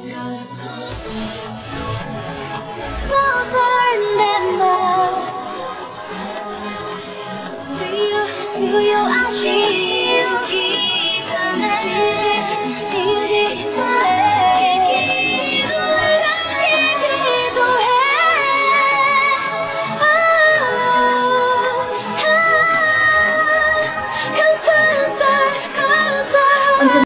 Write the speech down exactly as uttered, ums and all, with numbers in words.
Closer than more. To you, to you, I feel. 지금, 지금.